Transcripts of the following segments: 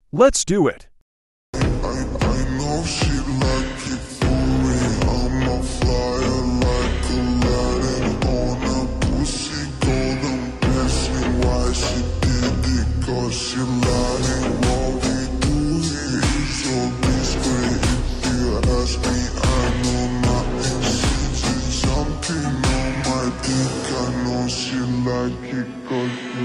Let's do it. I know she like it for me. I'm a flyer like Aladdin on a pussy golden blessing. Why she did it? Cause she lying. What we do here is so discreet. If you ask me, I know nothing. She's just something on my dick. I know she like it cause she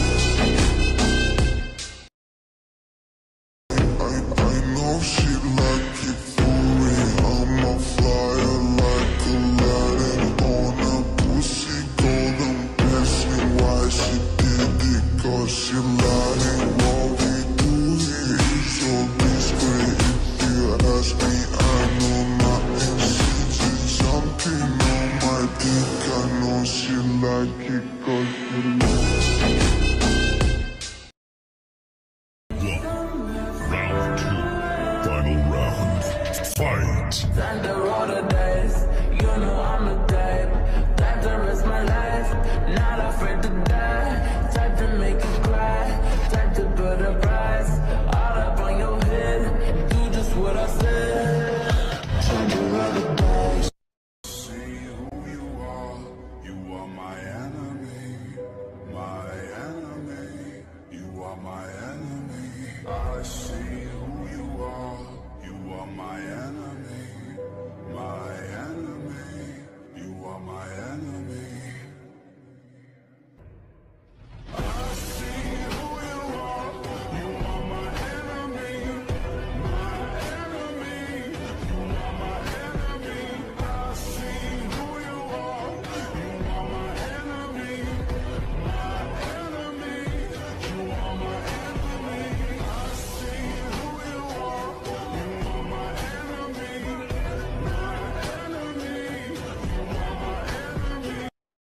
I know she like it for me. I'm a flyer like Aladdin on a pussy golden blessing. Why she did it? Cause she lying. What we do here is so discreet. If you ask me, I know nothing. She's just something on my dick. I know she like it cause she Round two, final round. Fight! Thunder all the days, you know I'm the type to risk my life, not afraid to die. Type to make you cry, type to put a price all up on your head. Do just what I said. Thunder all the days. See who you are my enemy, my enemy, you are my enemy. I see who you are my enemy, my enemy, you are my enemy. I see who you are my enemy, my enemy, you are my enemy. I see who you are my enemy, my enemy, you are my enemy. I see who you are my enemy, my enemy, you are my enemy.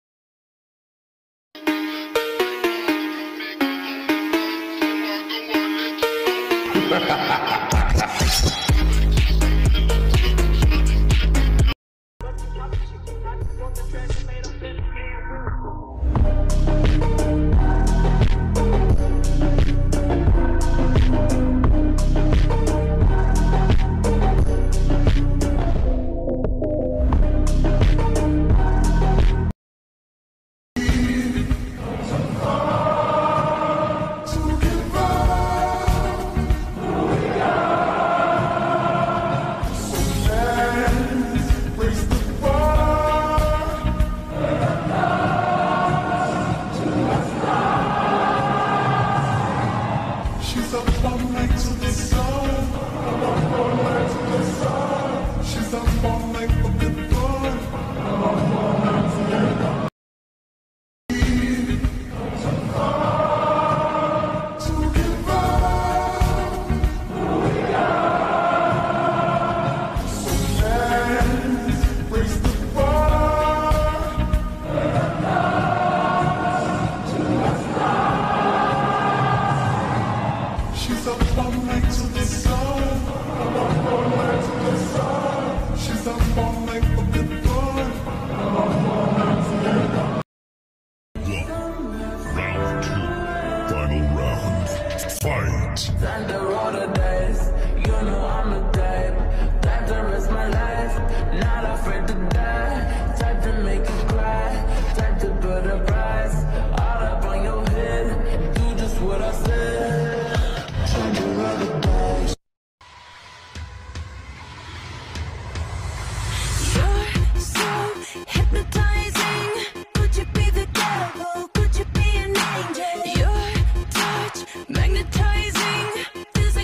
She's up all night to the sun. She's up all night for good fun. To give up. So let's raise the bar. She's up all night to the sun. She's up all night for good fun. Round two, final round. Fight! Thunder all the days, you know I'm the type to risk my life, not afraid to die. Type to make you cry, type to put a price all up on your head. Do just what I said. Thunder all the days. You're so hypnotizing. Could you be the devil? Could you be an angel? Your touch magnetizing. This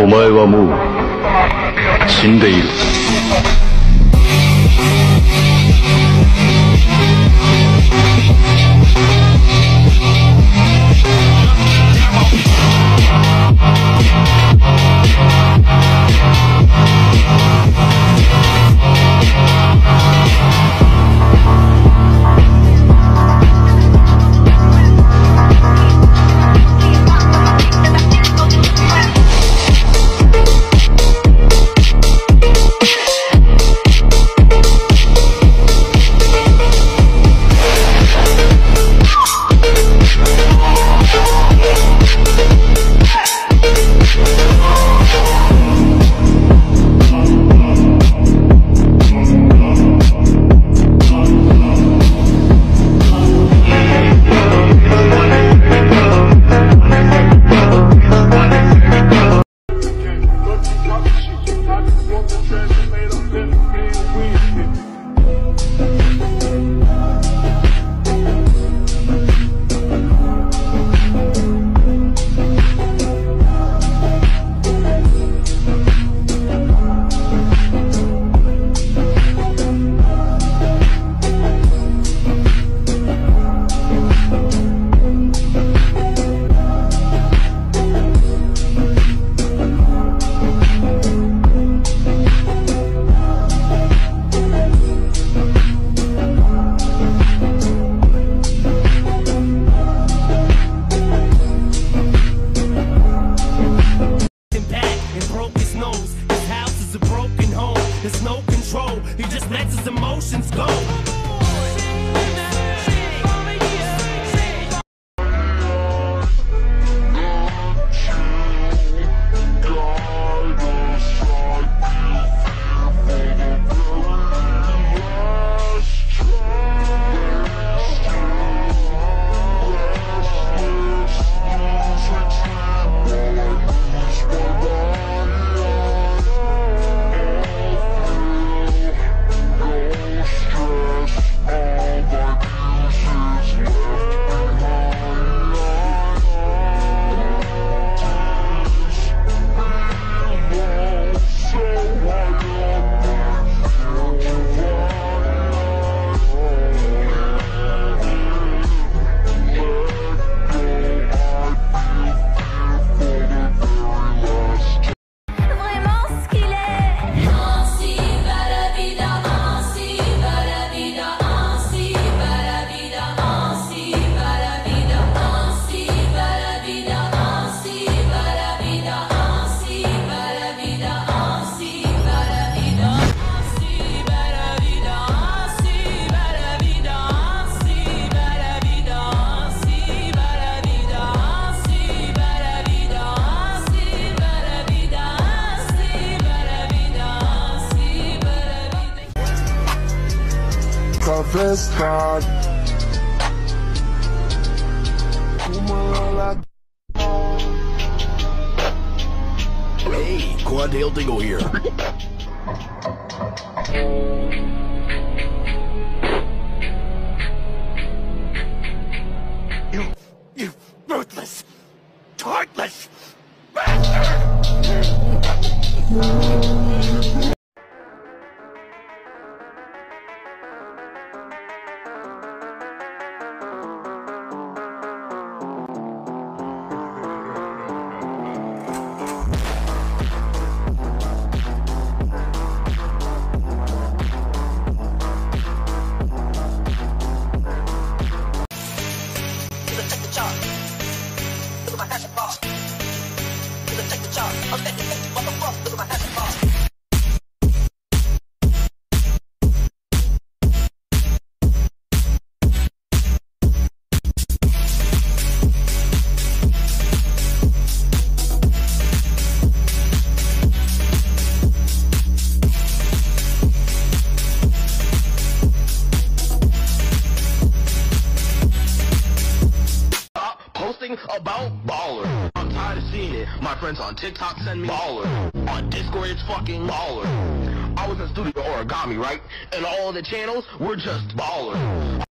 お前はもう死んでいる。 There's no control, he just lets his emotions go. Hey, Quad-Tail Dingo here. You ruthless, heartless bastard! About baller. I'm tired of seeing it. My friends on TikTok send me baller. On Discord it's fucking baller. I was in Studio Origami, right? And all the channels were just baller.